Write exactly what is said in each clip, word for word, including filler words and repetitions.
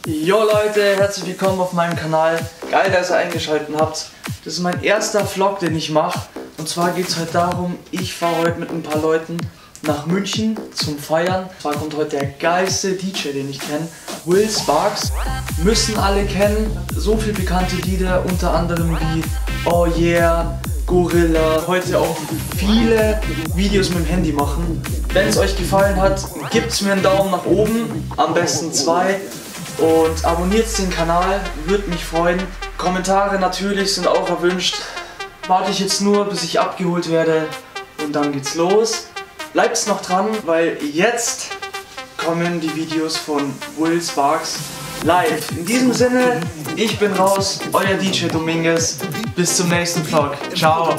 Jo Leute, herzlich willkommen auf meinem Kanal. Geil, dass ihr eingeschaltet habt. Das ist mein erster Vlog, den ich mache. Und zwar geht es heute darum, ich fahre heute mit ein paar Leuten nach München zum Feiern. Und zwar kommt heute der geilste D J, den ich kenne, Will Sparks. Müssen alle kennen, so viele bekannte Lieder, unter anderem wie Oh Yeah, Gorilla. Heute auch viele Videos mit dem Handy machen. Wenn es euch gefallen hat, gebt mir einen Daumen nach oben, am besten zwei. Und abonniert den Kanal, würde mich freuen. Kommentare natürlich sind auch erwünscht. Warte ich jetzt nur, bis ich abgeholt werde und dann geht's los. Bleibt noch dran, weil jetzt kommen die Videos von Will Sparks live. In diesem Sinne, ich bin raus, euer D J Dominguez. Bis zum nächsten Vlog. Ciao.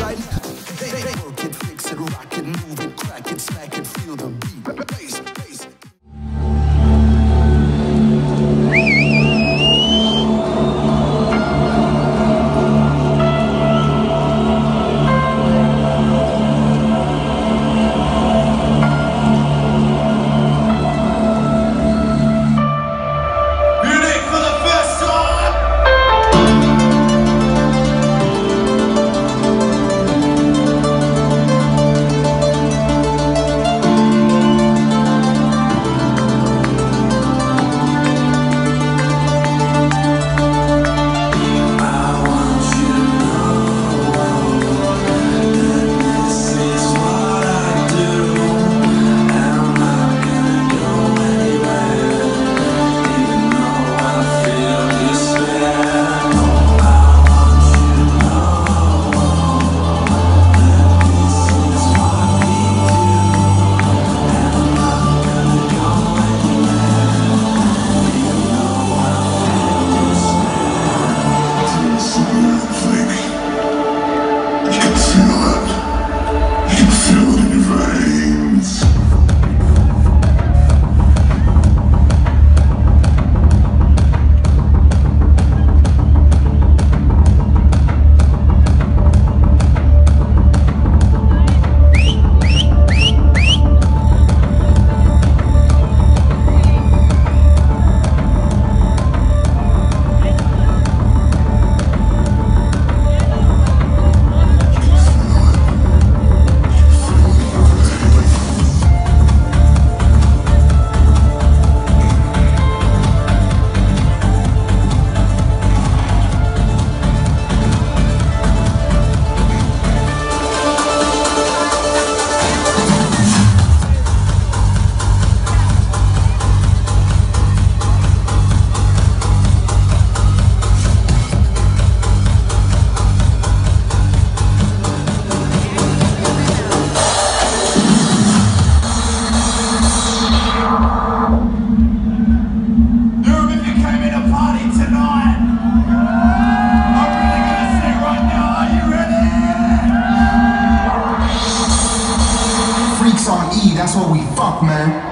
That's what we fuck, man.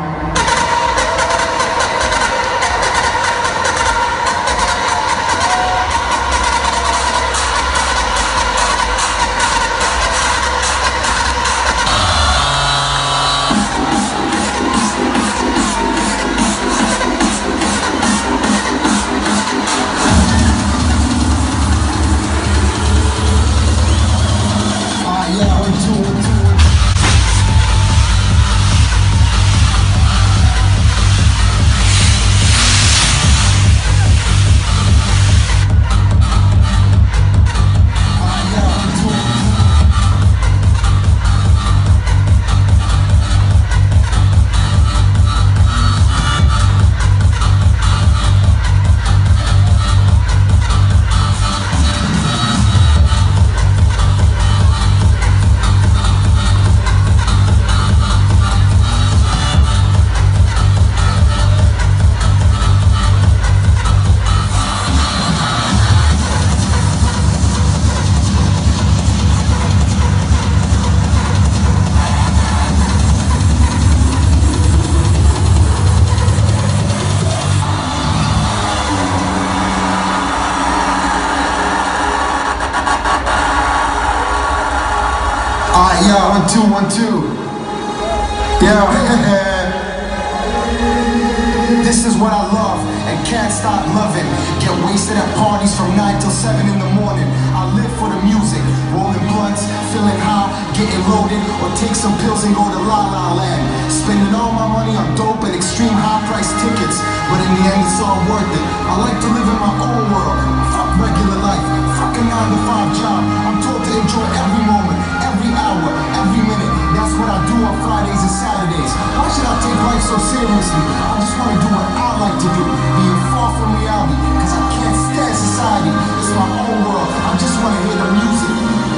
Alright, yeah, one, two, one, two. Yeah, this is what I love. and can't stop loving. Get wasted at parties from nine till seven in the morning. I live for the music, rolling blunts, feeling high, getting loaded, or take some pills and go to La La Land. Spending all my money on dope and extreme high price tickets, but in the end it's all worth it. I like to live in my own world. Fuck regular life, fuck a nine to five job. I'm told to enjoy every moment, every hour, every minute. That's what I do on Fridays and Saturdays. Why should I take life so seriously? I just want to do what I like to do, being far from reality, cause I can't stand society. It's my own world, I just want to hear the music.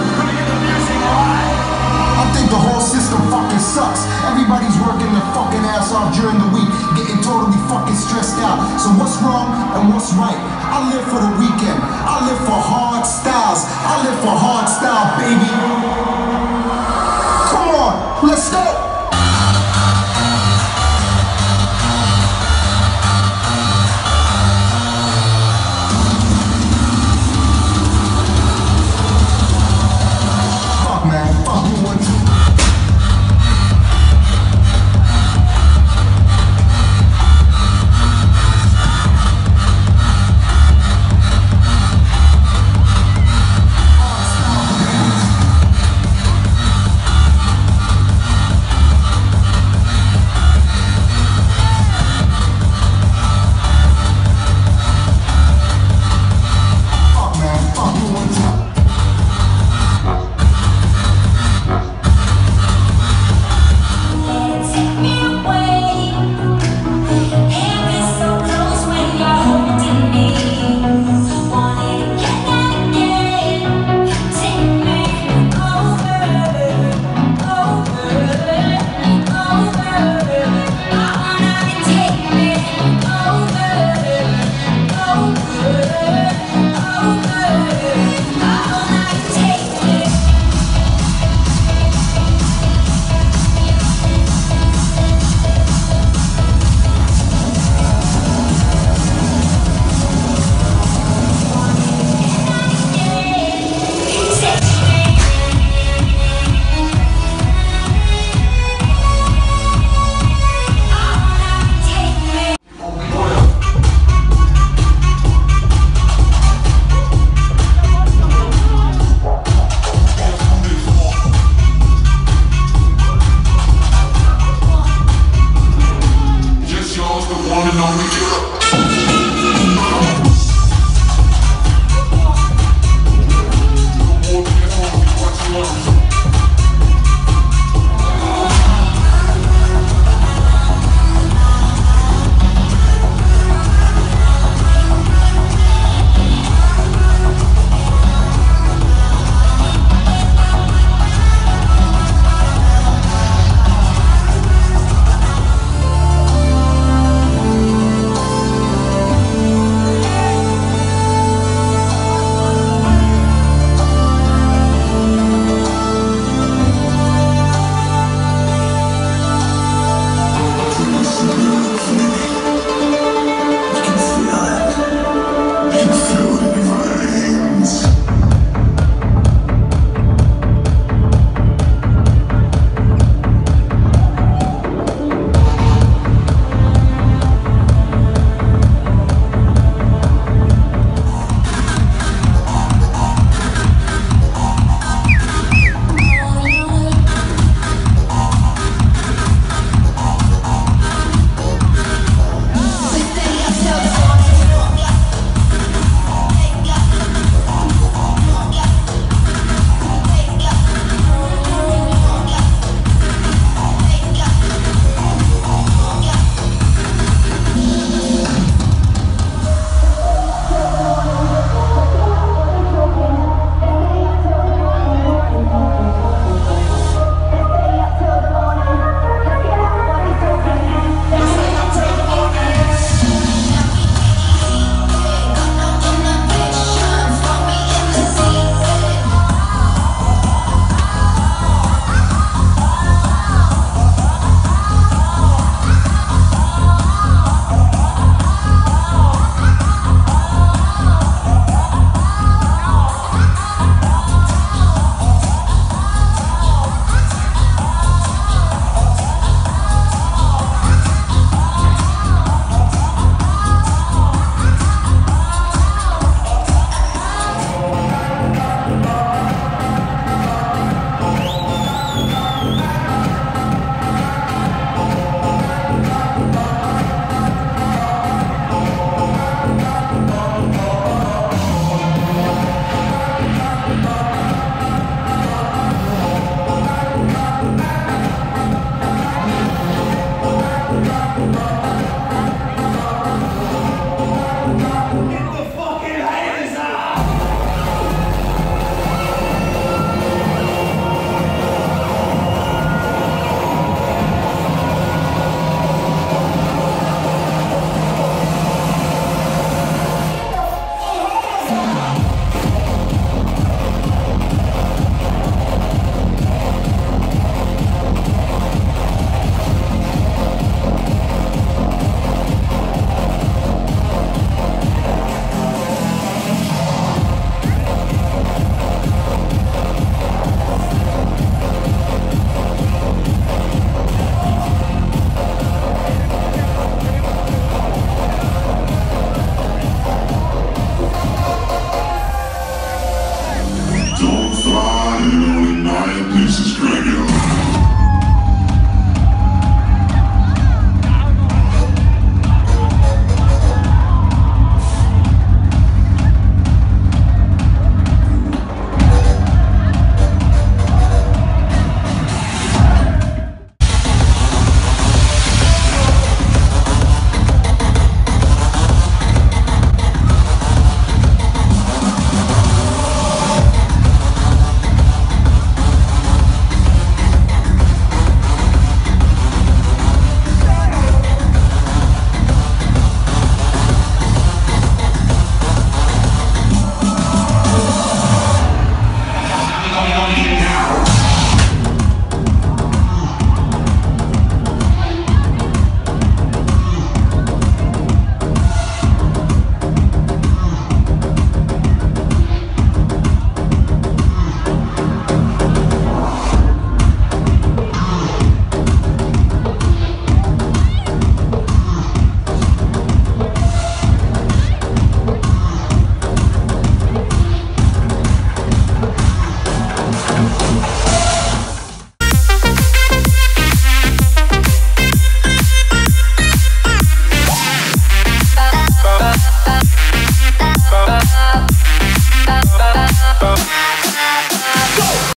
I think the whole system fucking sucks. Everybody's working their fucking ass off during the week, getting totally fucking stressed out. So what's wrong and what's right? I live for the weekend. I live for hard styles. I live for hard style, baby.